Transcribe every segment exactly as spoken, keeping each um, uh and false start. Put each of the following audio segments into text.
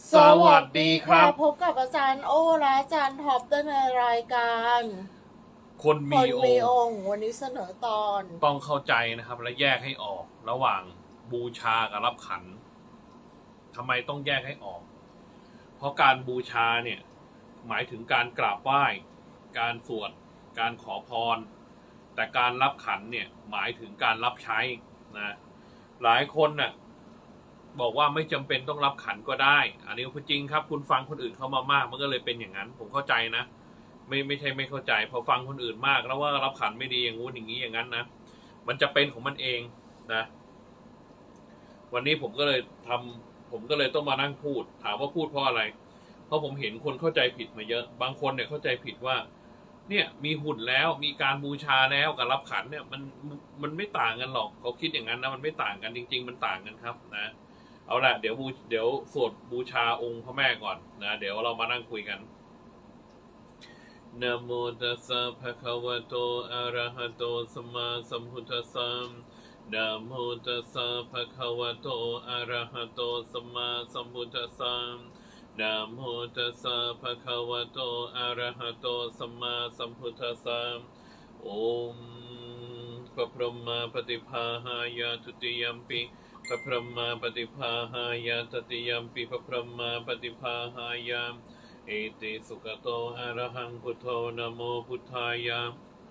สวัสดีครับพบกับอาจารย์โอและอาจารย์ท็อปในรายการคนมีองค์วันนี้เสนอตอนต้องเข้าใจนะครับและแยกให้ออกระหว่างบูชากับรับขันทำไมต้องแยกให้ออกเพราะการบูชาเนี่ยหมายถึงการกราบไหว้การสวดการขอพรแต่การรับขันเนี่ยหมายถึงการรับใช้นะหลายคนน่ะบอกว่าไม่จำเป็นต้องรับขันก็ได้อันนี้คือจริงครับคุณฟังคนอื่นเข้ามามากมันก็เลยเป็นอย่างนั้นผมเข้าใจนะไม่ไม่ใช่ไม่เข้าใจพอฟังคนอื่นมากแล้วว่ารับขันไม่ดีอย่างงู้นอย่างนี้อย่างนั้นนะมันจะเป็นของมันเองนะวันนี้ผมก็เลยทำผมก็เลยต้องมานั่งพูดถามว่าพูดเพราะอะไรเพราะผมเห็นคนเข้าใจผิดมาเยอะบางคนเนี่ยเข้าใจผิดว่าเนี่ยมีหุ่นแล้วมีการบูชาแล้วกับรับขันเนี่ยมันมันไม่ต่างกันหรอกเขาคิดอย่างนั้นนะมันไม่ต่างกันจริงๆมันต่างกันครับนะเอาละเดี๋ยวบูเดี๋ยวสวดบูชาองค์พระแม่ก่อนนะเดี๋ยวเรามานั่งคุยกันนะโมตัสสะภะคะวะโตอะระหะโตสัมมาสัมพุทธัสสะนะโมตัสสะภะคะวะโตอะระหะโตสัมมาสัมพุทธัสสะนะโมตัสสะภะคะวะโตอะระหะโตสัมมาสัมพุทธัสสะโอมพระพรหมปฏิภาหายาทุติยัมปิพระพรหมปฏิภาหายาตติยัมปิพระพรหมปฏิภาหายาเอติสุขโตอะระหังพุทโธนะโมพุทธายะ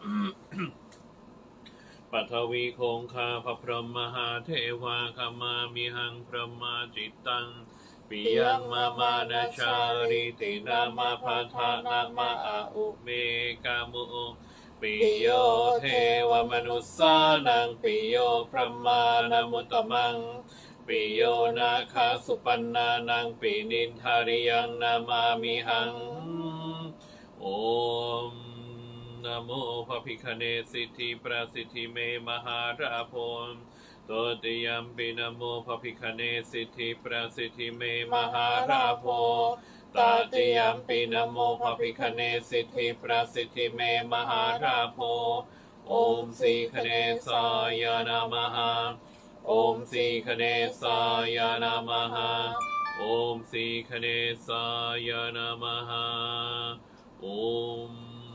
ปัทวีคงคาพระพรหมมหาเทวาคามามิหังพระมาจิตตังปิยังมามานาชาริตินามาพัทานามาอาอุเมกามุปิโยเทวมนุสสานังปิโยพระมานามุตตมังปิโยนาคาสุปันนานังปินินทาริยังนามามิหังโอมนะโมพระพิฆเนศสิทธิประสิทธิเมมหาราโพโตติยัมปินะโมพระพิฆเนศสิทธิประสิทธิเมมหาราโพตาติยัมปินะโมภะภิกขเนสิทธิประสิทธิเมมหาราโภโอมสีคเนสายานามหาโอมสีคเนสายานามหาโอมสีคเนสายานามหาโอม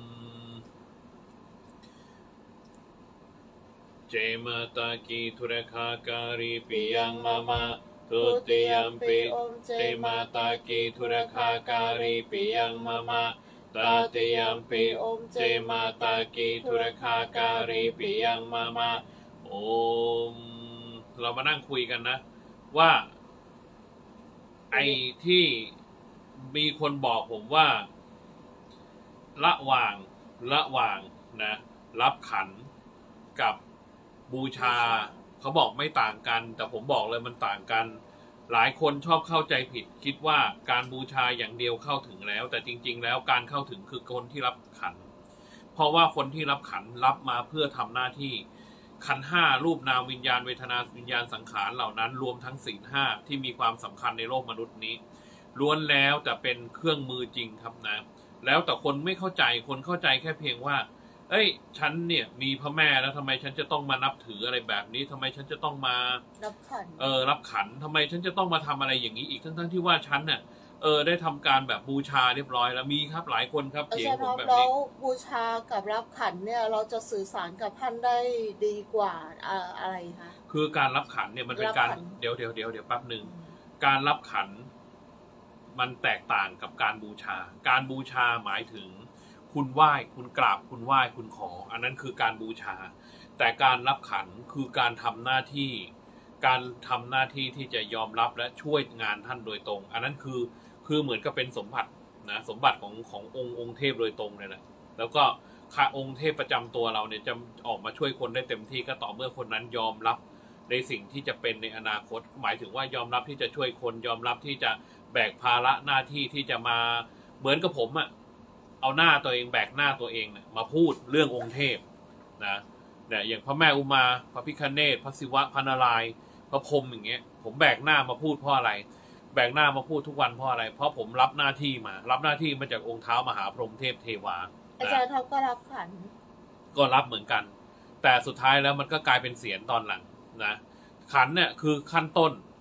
เจมตากีทุรคาการิปิยังมามะทุติยัมปิเจมาตากีทุรคาการิปิยังมามะตาติยัมปิเจมาตากีทุรคาการิปิยังมามะโอมเรามานั่งคุยกันนะว่าไอ้ที่มีคนบอกผมว่าระหว่างระหว่างนะรับขันกับบูชาเขาบอกไม่ต่างกันแต่ผมบอกเลยมันต่างกันหลายคนชอบเข้าใจผิดคิดว่าการบูชาอย่างเดียวเข้าถึงแล้วแต่จริงๆแล้วการเข้าถึงคือคนที่รับขันเพราะว่าคนที่รับขันรับมาเพื่อทำหน้าที่ขันห้ารูปนามวิญญาณเวทนาวิญญาณสังขารเหล่านั้นรวมทั้งศีลห้าที่มีความสำคัญในโลกมนุษย์นี้ล้วนแล้วแต่เป็นเครื่องมือจริงครับนะแล้วแต่คนไม่เข้าใจคนเข้าใจแค่เพียงว่าเอ้ยฉันเนี่ยมีพระแม่แล้วทำไมฉันจะต้องมานับถืออะไรแบบนี้ทำไมฉันจะต้องมารับขันเออรับขันทำไมฉันจะต้องมาทำอะไรอย่างนี้อีกทั้งๆที่ว่าฉันเนี่ยเออได้ทำการแบบบูชาเรียบร้อยแล้วมีครับหลายคนครับเถียงผมแบบนี้แล้วบูชากับรับขันเนี่ยเราจะสื่อสารกับท่านได้ดีกว่าอะไรคะคือการรับขันเนี่ยมันเป็นการเดี๋ยวเดี๋ยวเดี๋ยวเดี๋ยวแป๊บหนึ่งการรับขันมันแตกต่างกับการบูชาการบูชาหมายถึงคุณไหว้คุณกราบคุณไหว้คุณขออันนั้นคือการบูชาแต่การรับขันคือการทำหน้าที่การทำหน้าที่ที่จะยอมรับและช่วยงานท่านโดยตรงอันนั้นคือคือเหมือนกับเป็นสมบัตินะสมบัติของขององค์องค์เทพโดยตรงเลยแหละแล้วก็ข้าองค์เทพประจำตัวเราเนี่ยจะออกมาช่วยคนได้เต็มที่ก็ต่อเมื่อคนนั้นยอมรับในสิ่งที่จะเป็นในอนาคตหมายถึงว่ายอมรับที่จะช่วยคนยอมรับที่จะแบกภาระหน้าที่ที่จะมาเหมือนกับผมอะเอาหน้าตัวเองแบกหน้าตัวเองเนี่ยมาพูดเรื่ององค์เทพนะเนี่ยอย่างพระแม่อุมาพระพิฆเนศพระศิวะพระนารายณ์พระพรหมอย่างเงี้ยผมแบกหน้ามาพูดเพราะอะไรแบกหน้ามาพูดทุกวันเพราะอะไรเพราะผมรับหน้าที่มารับหน้าที่มาจากองค์เท้ามหาพรหมเทพเทวาอาจารย์เขาก็รับขันก็รับเหมือนกันแต่สุดท้ายแล้วมันก็กลายเป็นเสียงตอนหลังนะขันเนี่ยคือขั้นต้น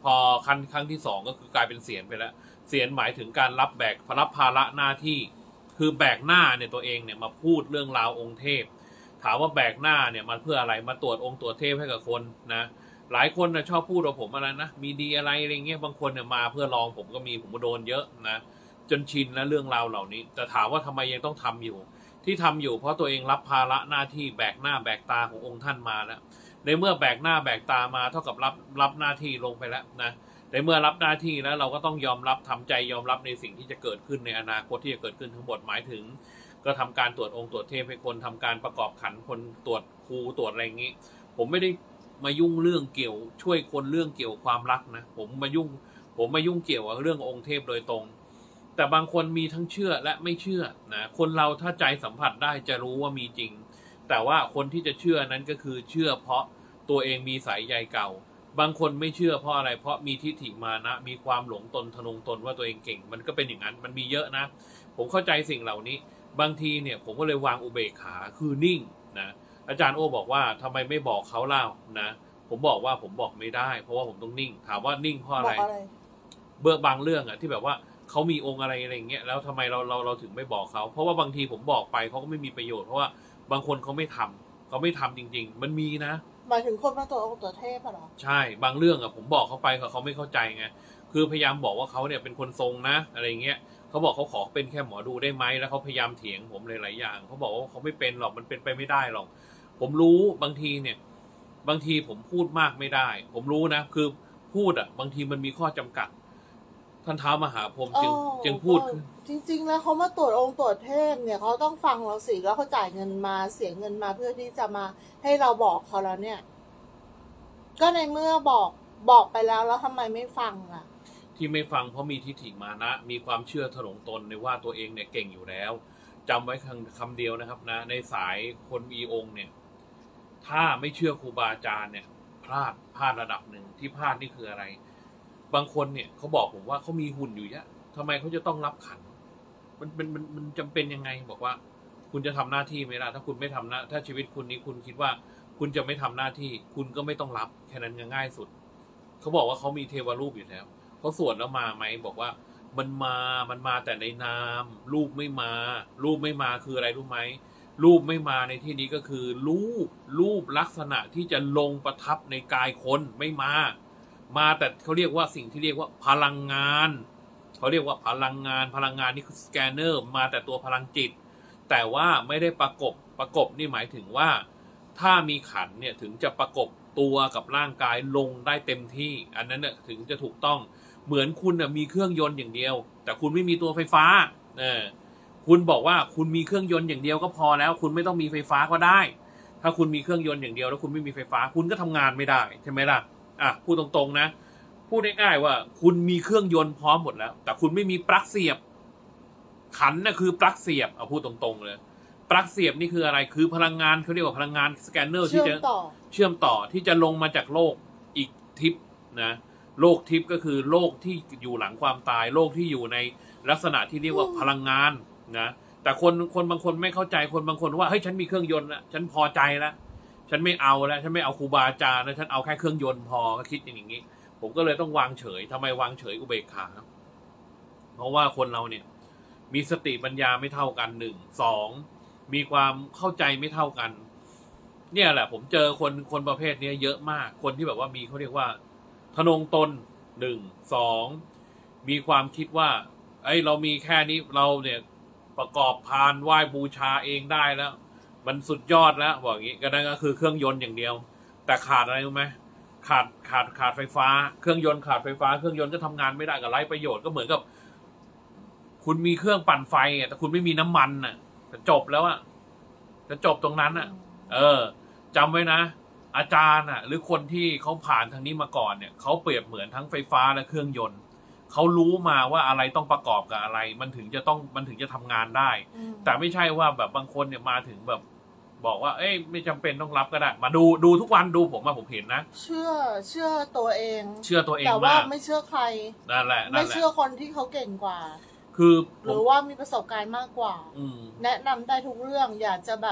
พอครั้งครั้งที่สองก็คือกลายเป็นเสียนไปแล้วเสียนหมายถึงการรับแบกรับภาระหน้าที่คือแบกหน้าเนี่ยตัวเองเนี่ยมาพูดเรื่องราวองค์เทพถามว่าแบกหน้าเนี่ยมันเพื่ออะไรมาตรวจองค์ตรวจเทพให้กับคนนะหลายคนนะชอบพูดว่าผมอะไรนะมีดีอะไรอะไรเงี้ยบางคนเนี่ยมาเพื่อลองผมก็มีผมก็โดนเยอะนะจนชินแล้วเรื่องราวเหล่านี้แต่ถามว่าทำไมยังต้องทำอยู่ที่ทำอยู่เพราะตัวเองรับภาระหน้าที่แบกหน้าแบกตาขององค์ท่านมาแล้วในเมื่อแบกหน้าแบกตามาเท่ากับรับรับหน้าที่ลงไปแล้วนะในเมื่อรับหน้าที่แล้วเราก็ต้องยอมรับทำใจยอมรับในสิ่งที่จะเกิดขึ้นในอนาคตที่จะเกิดขึ้นทั้งหมดหมายถึงก็ทำการตรวจองค์ตรวจเทพให้คนทำการประกอบขันคนตรวจครูตรวจอะไรอย่างนี้ผมไม่ได้มายุ่งเรื่องเกี่ยวช่วยคนเรื่องเกี่ยวความรักนะผมมายุ่งผมมายุ่งเกี่ยวกับเรื่ององค์เทพโดยตรงแต่บางคนมีทั้งเชื่อและไม่เชื่อนะคนเราถ้าใจสัมผัสได้จะรู้ว่ามีจริงแต่ว่าคนที่จะเชื่อนั้นก็คือเชื่อเพราะตัวเองมีสายใยเก่าบางคนไม่เชื่อเพราะอะไรเพราะมีทิฏฐิมานะมีความหลงตนทะนงตนว่าตัวเองเก่งมันก็เป็นอย่างนั้นมันมีเยอะนะผมเข้าใจสิ่งเหล่านี้บางทีเนี่ยผมก็เลยวางอุเบกขาคือนิ่งนะอาจารย์โอบอกว่าทำไมไม่บอกเขาเล่านะผมบอกว่าผมบอกไม่ได้เพราะว่าผมต้องนิ่งถามว่านิ่งเพราะอะไรเบื้องบางเรื่องอะที่แบบว่าเขามีองค์อะไรอะไรเงี้ยแล้วทำไมเราเราเราถึงไม่บอกเขาเพราะว่าบางทีผมบอกไปเขาก็ไม่มีประโยชน์เพราะว่าบางคนเขาไม่ทำเขาไม่ทำจริงๆมันมีนะหมายถึงคนมาตัวองค์ตัวเทพอะหรอใช่บางเรื่องอะผมบอกเขาไปเขาไม่เข้าใจไงคือพยายามบอกว่าเขาเนี่ยเป็นคนทรงนะอะไรเงี้ยเขาบอกเขาขอเป็นแค่หมอดูได้ไหมแล้วเขาพยายามเถียงผมหลายๆอย่างเขาบอกว่าเขาไม่เป็นหรอกมันเป็นไปไม่ได้หรอกผมรู้บางทีเนี่ยบางทีผมพูดมากไม่ได้ผมรู้นะคือพูดอะบางทีมันมีข้อจำกัดท่านท้าวมหาพรหมจึงจึงพูดจริงๆแล้วเขามาตรวจองค์ตรวจเทพเนี่ยเขาต้องฟังเราสิแล้วเขาจ่ายเงินมาเสียเงินมาเพื่อที่จะมาให้เราบอกเขาแล้วเนี่ยก็ในเมื่อบอกบอกไปแล้วแล้วทำไมไม่ฟังล่ะที่ไม่ฟังเพราะมีทิฏฐิมานะมีความเชื่อถลงตนในว่าตัวเองเนี่ยเก่งอยู่แล้วจำไว้คำคำเดียวนะครับนะในสายคนมีองค์เนี่ยถ้าไม่เชื่อครูบาอาจารย์เนี่ยพลาดพลาดระดับหนึ่งที่พลาดนี่คืออะไรบางคนเนี่ยเขาบอกผมว่าเขามีหุ่นอยู่เยอะทำไมเขาจะต้องรับขันมันเป็นมันมันจำเป็นยังไงบอกว่าคุณจะทำหน้าที่ไหมล่ะถ้าคุณไม่ทำหน้าถ้าชีวิตคุณนี้คุณคิดว่าคุณจะไม่ทำหน้าที่คุณก็ไม่ต้องรับแค่นั้นง่ายสุดเขาบอกว่าเขามีเทวรูปอยู่แล้วเขาสวดแล้วมาไหมบอกว่ามันมามันมาแต่ในนามรูปไม่มารูปไม่มาคืออะไรรู้ไหมรูปไม่มาในที่นี้ก็คือรูปรูปลักษณะที่จะลงประทับในกายคนไม่มามาแต่เขาเรียกว่าสิ่งที่เรียกว่าพลังงานเขาเรียกว่าพลังงานพลังงานนี่คือสแกนเนอร์มาแต่ตัวพลังจิตแต่ว่าไม่ได้ประกบประกบนี่หมายถึงว่าถ้ามีขันเนี่ยถึงจะประกบตัวกับร่างกายลงได้เต็มที่อันนั้นเนี่ยถึงจะถูกต้องเหมือนคุณน่ะมีเครื่องยนต์อย่างเดียวแต่คุณไม่มีตัวไฟฟ้าเออคุณบอกว่าคุณมีเครื่องยนต์อย่างเดียวก็พอแล้วคุณไม่ต้องมีไฟฟ้าก็ได้ถ้าคุณมีเครื่องยนต์อย่างเดียวแล้วคุณไม่มีไฟฟ้าคุณก็ทำงานไม่ได้ใช่ไหมล่ะอ่ะพูดตรงๆนะพูดง่ายๆว่าคุณมีเครื่องยนต์พร้อมหมดแล้วแต่คุณไม่มีปลั๊กเสียบขันน่ะคือปลั๊กเสียบเอาพูดตรงๆเลยปลั๊กเสียบนี่คืออะไรคือพลังงานเขาเรียกว่าพลังงานสแกนเนอร์ที่จะเชื่อมต่อที่จะลงมาจากโลกอีกทิพย์นะโลกทิพย์ก็คือโลกที่อยู่หลังความตายโลกที่อยู่ในลักษณะที่เรียกว่าพลังงานนะแต่คนคนบางคนไม่เข้าใจคนบางคนว่าเฮ้ยฉันมีเครื่องยนต์แล้วฉันพอใจแล้วฉันไม่เอาแล้วฉันไม่เอาครูบาอาจารย์แล้วฉันเอาแค่เครื่องยนต์พอก็คิดอย่างนี้ผมก็เลยต้องวางเฉยทำไมวางเฉยอุเบกขาเพราะว่าคนเราเนี่ยมีสติปัญญาไม่เท่ากันหนึ่งสองมีความเข้าใจไม่เท่ากันเนี่ยแหละผมเจอคนคนประเภทนี้เยอะมากคนที่แบบว่ามีเขาเรียกว่าทะนงตนหนึ่งสองมีความคิดว่าไอ้เรามีแค่นี้เราเนี่ยประกอบพานไหว้บูชาเองได้แล้วมันสุดยอดแล้วบอกอย่างนี้ก็นั่นก็คือเครื่องยนต์อย่างเดียวแต่ขาดอะไรรู้ไหมขาดขาดขาดไฟฟ้าเครื่องยนต์ขาดไฟฟ้าเครื่องยนต์ก็ทำงานไม่ได้กับไร้ประโยชน์ก็เหมือนกับคุณมีเครื่องปั่นไฟแต่คุณไม่มีน้ำมันน่ะจะจบแล้วอ่ะจะจบตรงนั้นอ่ะเออจำไว้นะอาจารย์อ่ะหรือคนที่เขาผ่านทางนี้มาก่อนเนี่ยเขาเปรียบเหมือนทั้งไฟฟ้าและเครื่องยนต์เขารู้มาว่าอะไรต้องประกอบกับอะไรมันถึงจะต้องมันถึงจะทำงานได้แต่ไม่ใช่ว่าแบบบางคนเนี่ยมาถึงแบบบอกว่าเอ้ยไม่จำเป็นต้องรับก็ได้มาดูดูทุกวันดูผมมาผมเห็นนะเชื่อเชื่อตัวเองเชื่อตัวเองแต่ว่าไม่เชื่อใครนั่นแหละไม่เชื่อคนที่เขาเก่งกว่าคือหรือว่ามีประสบการณ์มากกว่าแนะนำได้ทุกเรื่องอยากจะแบบ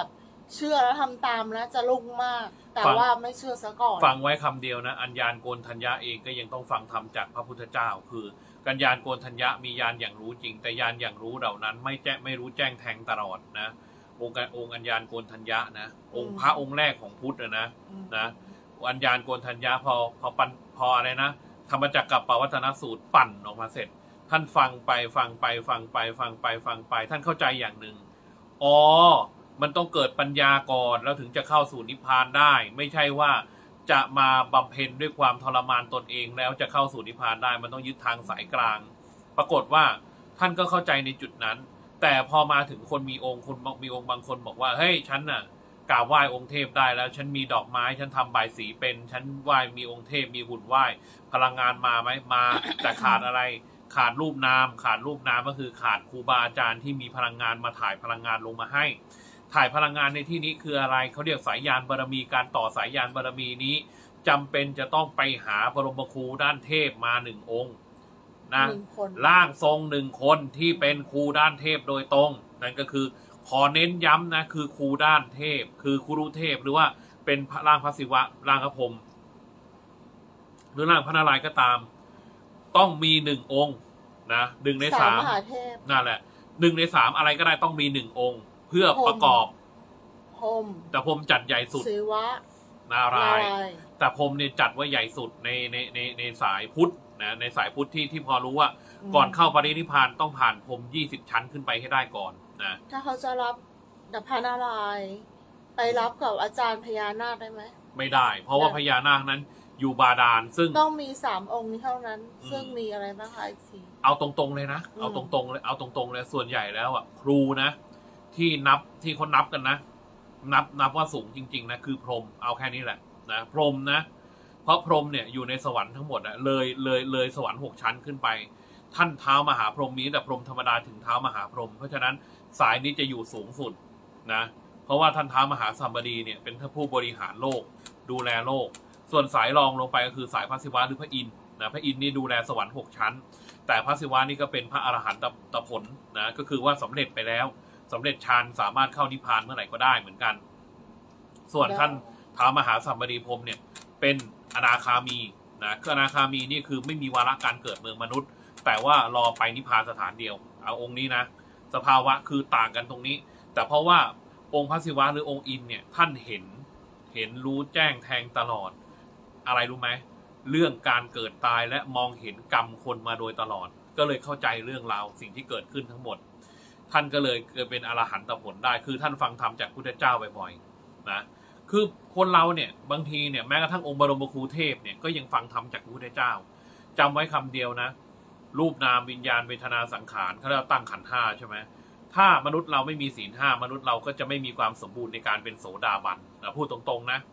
เชื่อแล้วทำตามแล้วจะลุ่งมากแต่ว่าไม่เชื่อซะก่อนฟังไว้คำเดียวนะอัญญาณโกณฑัญญะเองก็ยังต้องฟังธรรมจากพระพุทธเจ้าคือกัญญาณโกณฑัญญะมีญาณอย่างรู้จริงแต่ญาณอย่างรู้เหล่านั้นไม่แจ้ไม่รู้แจ้งแทงตลอดนะองค์องค์อัญญาณโกณฑัญญะนะองค์พระองค์แรกของพุทธนะนะอัญญาณโกณฑัญญะพอพอปันพออะไรนะธรรมจักรกับปวัตตนสูตรปั่นออกมาเสร็จท่านฟังไปฟังไปฟังไปฟังไปฟังไปท่านเข้าใจอย่างหนึ่งอ๋อมันต้องเกิดปัญญาก่อนแล้วถึงจะเข้าสู่นิพพานได้ไม่ใช่ว่าจะมาบำเพ็ญด้วยความทรมานตนเองแล้วจะเข้าสู่นิพพานได้มันต้องยึดทางสายกลางปรากฏว่าท่านก็เข้าใจในจุดนั้นแต่พอมาถึงคนมีองค์คนมีองค์บางคนบอกว่าเฮ้ยฉันน่ะกราบไหว้องค์เทพได้แล้วฉันมีดอกไม้ฉันทำใบายสีเป็นฉันไหว้มีองค์เทพมีหุ่นไหว้พลังงานมาไหมมาแต่ขาดอะไรขาดรูปนามขาดรูปนามก็คือขาดครูบาอาจารย์ที่มีพลังงานมาถ่ายพลังงานลงมาให้ถ่ายพลังงานในที่นี้คืออะไรเขาเรียกสายยานบารมีการต่อสายยานบารมีนี้จำเป็นจะต้องไปหาบรมครูด้านเทพมาหนึ่งองค์นะร่างทรงหนึ่งคนที่เป็นครูด้านเทพโดยตรงนั่นก็คือขอเน้นย้ำนะคือครูด้านเทพคือครูเทพหรือว่าเป็นร่างพระศิวะร่างพระพรหมหรือร่างพระนารายณ์ก็ตามต้องมีหนึ่งองค์นะหนึ่งในสามนั่นแหละหนึ่งในสามอะไรก็ได้ต้องมีหนึ่งองค์เพื่อประกอบพรหมแต่พรหมจัดใหญ่สุดศิวะนารายณ์แต่พรหมเนี่ยจัดว่าใหญ่สุดในในในในสายพุทธนะในสายพุทธที่ที่พอรู้ว่าก่อนเข้าปรินิพพานต้องผ่านพรหมยี่สิบชั้นขึ้นไปให้ได้ก่อนนะถ้าเขาจะรับดับพระนารายณ์ไปรับกับอาจารย์พญานาคได้ไหมไม่ได้เพราะว่าพญานาคนั้นอยู่บาดาลซึ่งต้องมีสามองค์นี้เท่านั้นซึ่งมีอะไรบ้างคะอีกทีเอาตรงๆเลยนะเอาตรงๆเลยเอาตรงๆเลยส่วนใหญ่แล้วอ่ะครูนะที่นับที่เขานับกันนะนับนับว่าสูงจริงๆนะคือพรหมเอาแค่นี้แหละนะพรหมนะเพราะพรหมเนี่ยอยู่ในสวรรค์ทั้งหมดอะเลยเลยเลยสวรรค์หกชั้นขึ้นไปท่านเท้ามหาพรหมนี้แต่พรหมธรรมดาถึงเท้ามหาพรหมเพราะฉะนั้นสายนี้จะอยู่สูงสุดนะเพราะว่าท่านเท้ามหาสัมบดีเนี่ยเป็นท่านผู้บริหารโลกดูแลโลกส่วนสายรองลงไปก็คือสายพระศิวะหรือพระอินทร์นะพระอินทร์นี่ดูแลสวรรค์หกชั้นแต่พระศิวะนี่ก็เป็นพระอรหันตตผลนะก็คือว่าสำเร็จไปแล้วสำเร็จฌานสามารถเข้านิพพานเมื่อไหร่ก็ได้เหมือนกันส่วนท่านท้ามหาสัมบดีพรหมเนี่ยเป็นอนาคามีนะคืออนาคามีนี่คือไม่มีวาระการเกิดเมืองมนุษย์แต่ว่ารอไปนิพพานสถานเดียวเอาองค์นี้นะสภาวะคือต่างกันตรงนี้แต่เพราะว่าองค์พระศิวะหรือองค์อินเนี่ยท่านเห็นเห็นรู้แจ้งแทงตลอดอะไรรู้ไหมเรื่องการเกิดตายและมองเห็นกรรมคนมาโดยตลอดก็เลยเข้าใจเรื่องราวสิ่งที่เกิดขึ้นทั้งหมดท่านก็เลยเกิดเป็นอรหันตผลได้คือท่านฟังธรรมจากพุทธเจ้าบ่อยๆนะคือคนเราเนี่ยบางทีเนี่ยแม้กระทั่งองค์บรมครูเทพเนี่ยก็ยังฟังธรรมจากพุทธเจ้าจำไว้คำเดียวนะรูปนามวิญญาณเวทนาสังขารเขาเรียกตั้งขันธ์ห้าใช่ไหมถ้ามนุษย์เราไม่มีศีลห้ามนุษย์เราก็จะไม่มีความสมบูรณ์ในการเป็นโสดาบันนะพูดตรงๆนะ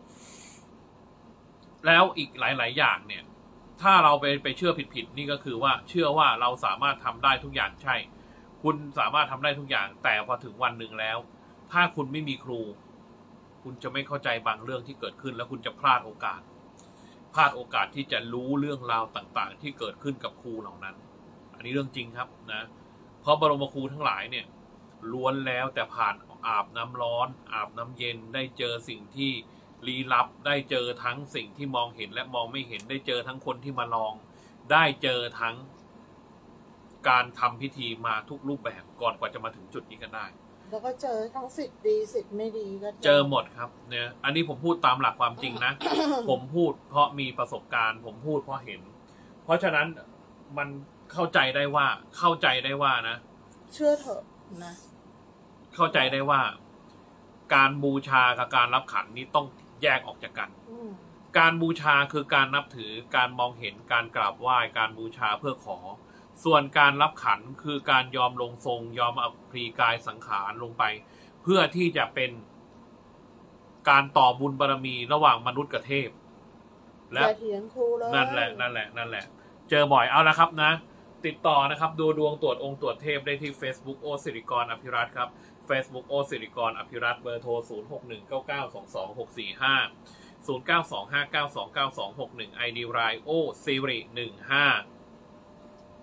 แล้วอีกหลายๆอย่างเนี่ยถ้าเราไปไปเชื่อผิดๆนี่ก็คือว่าเชื่อว่าเราสามารถทำได้ทุกอย่างใช่คุณสามารถทำได้ทุกอย่างแต่พอถึงวันหนึ่งแล้วถ้าคุณไม่มีครูคุณจะไม่เข้าใจบางเรื่องที่เกิดขึ้นแล้วคุณจะพลาดโอกาสพลาดโอกาสที่จะรู้เรื่องราวต่างๆที่เกิดขึ้นกับครูเหล่านั้นอันนี้เรื่องจริงครับนะเพราะบรมครูทั้งหลายเนี่ยล้วนแล้วแต่ผ่านอาบน้ำร้อนอาบน้ำเย็นได้เจอสิ่งที่ลี้ลับได้เจอทั้งสิ่งที่มองเห็นและมองไม่เห็นได้เจอทั้งคนที่มาลองได้เจอทั้งการทำพิธีมาทุกรูปแบบก่อนกว่าจะมาถึงจุดนี้กันได้แล้วก็เจอทั้งสิทธิ์ดีสิทธิ์ไม่ดีก็เจอหมดครับเนี่ยอันนี้ผมพูดตามหลักความจริงนะ ผมพูดเพราะมีประสบการณ์ผมพูดเพราะเห็นเพราะฉะนั้นมันเข้าใจได้ว่าเข้าใจได้ว่านะเชื่อเถอะนะเข้าใจได้ว่าการบูชากับการรับขันนี้ต้องแยกออกจากกันการบูชาคือการนับถือการมองเห็นการกราบไหว้การบูชาเพื่อขอส่วนการรับขันคือการยอมลงทรงยอมเอาพลีกายสังขารลงไปเพื่อที่จะเป็นการต่อบุญบารมีระหว่างมนุษย์กับเทพและเถียงครูเลยนั่นแหละนั่นแหละนั่นแหละเจอบ่อยเอาละครับนะติดต่อนะครับดูดวงตรวจองค์ตรวจเทพได้ที่ Facebook โอสิริกรอภิรัตน์ครับ Facebook โอสิริกรอภิรัตน์เบอร์โทรศูนย์ หก หนึ่ง เก้า เก้า สอง สอง หก สี่ ห้า ศูนย์ เก้า สอง ห้า เก้า สอง เก้า สอง หก หนึ่ง ไอ ดี ไรโอสิริหนึ่งห้า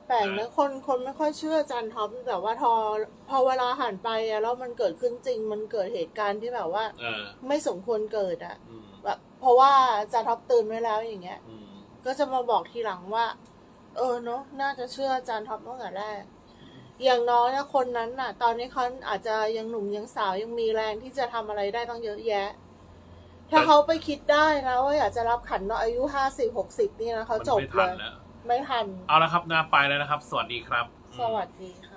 แปลกนะคนคนไม่ค่อยเชื่ออาจารย์ท็อปแต่ว่าพอพอเวลาหันไปอะแล้วมันเกิดขึ้นจริงมันเกิดเหตุการณ์ที่แบบว่าเออไม่สมควรเกิดอะอืมแบบเพราะว่าอาจารย์ท็อปเตือนไว้แล้วอย่างเงี้ยอืมก็จะมาบอกทีหลังว่า เออเนาะน่าจะเชื่ออาจารย์ท็อปตั้งแต่แรกอย่างน้อยนะคนนั้นน่ะ ตอนนี้เขาอาจจะยังหนุ่มยังสาวยังมีแรงที่จะทำอะไรได้ตั้งเยอะแยะ ถ้าเขาไปคิดได้แล้วว่าอยากจะรับขันเนาะอายุห้าสิบหกสิบนี่นะเขาจบเลยไม่ทันเอาละครับหน้าไปแล้วนะครับ สวัสดีครับสวัสดีค่ะ